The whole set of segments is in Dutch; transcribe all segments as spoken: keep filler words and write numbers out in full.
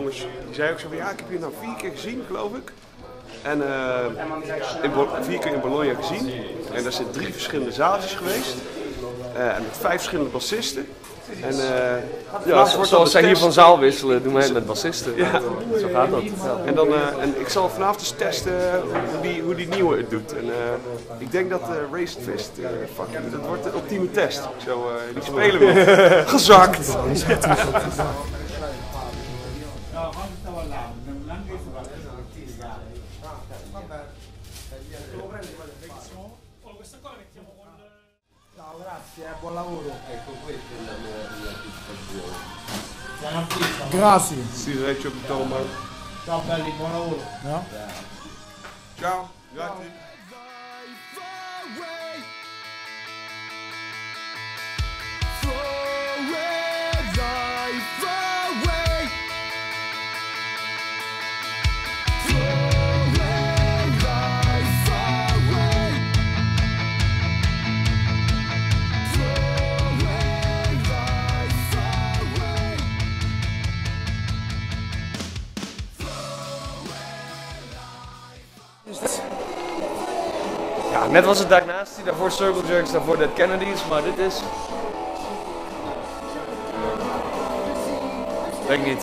jongens, die zei ook zo van ja, ik heb je nou vier keer gezien, geloof ik. En uh, in vier keer in Bologna gezien. En daar zijn drie verschillende zaaltjes geweest. Uh, en met vijf verschillende bassisten. En, uh, ja, zoals, zoals zij hier van zaal wisselen, doen wij het met bassisten. Ja. Zo gaat dat. Ja. En, dan, uh, en ik zal vanavond eens testen hoe die, hoe die nieuwe het doet. En, uh, ik denk dat uh, Raised Fist, uh, fuck, dat wordt de ultieme test. Zo, uh, die spelen we. Gezakt! Ciao, grazie, eh, buon lavoro. Ecco, questa è la mia, la soddisfazione. Sei un artista. Grazie. Sigaretto op de toonbank. Ciao belli, buon lavoro. Ja? Ciao, grazie. Ja, net was het daarnaast, die daarvoor Circle Jerks, daarvoor Dead Kennedys, maar dit is... Denk niet.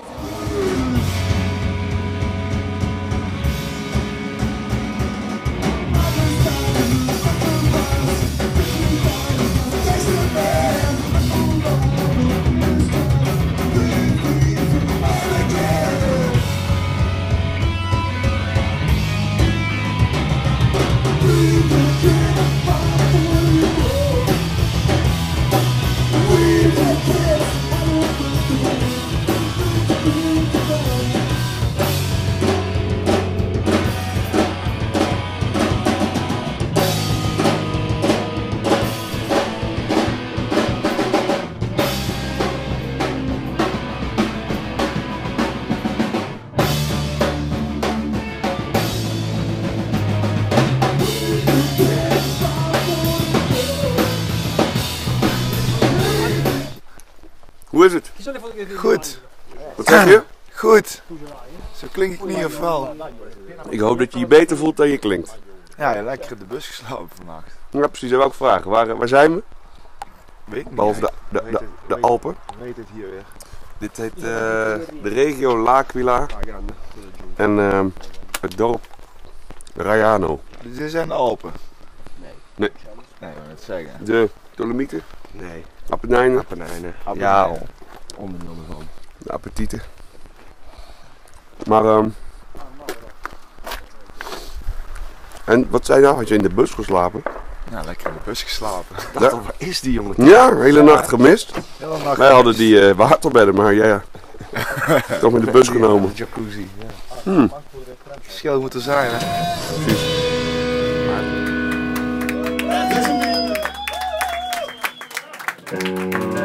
Hoe is het? Goed. Wat zeg je? Goed. Zo klink ik niet of wel? Ik hoop dat je je beter voelt dan je klinkt. Ja, ja, lekker in de bus geslapen vannacht. Ja, precies. Dat wil ik vragen. Waar, waar zijn we? Weet ik niet. Behalve de, de, de, de Alpen. Weet het hier weer. Dit heet uh, de regio L'Aquila en uh, het dorp Raiano. Dit zijn de Alpen. Nee. Nee, ik wil het zeggen. De Dolomieten? Nee. Appenijnen? Appenijnen. Ja, Onderdeel ervan. de appetieten. Maar um, en wat zei je nou? Had je in de bus geslapen? Ja, lekker in de bus geslapen. Ik dacht al, waar is die jongen? Ja, de hele nacht gemist. Hele nacht Wij hadden die uh, waterbedden, maar ja, ja. Toch met de bus genomen. Jacuzzi. Ja. Hmm. Verschil moet er zijn, hè? Precies.